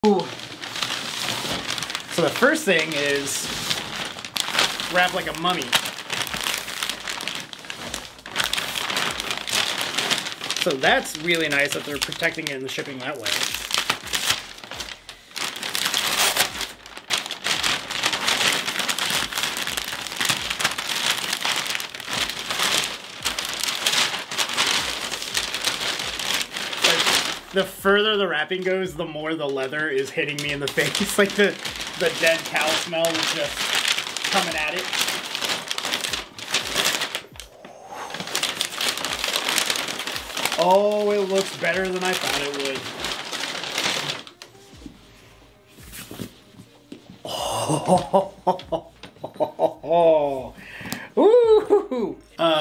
Ooh. So the first thing is wrap like a mummy. So that's really nice that they're protecting it in the shipping that way. The further the wrapping goes, the more the leather is hitting me in the face. Like the dead cow smell is just coming at it. Oh, it looks better than I thought it would. Oh,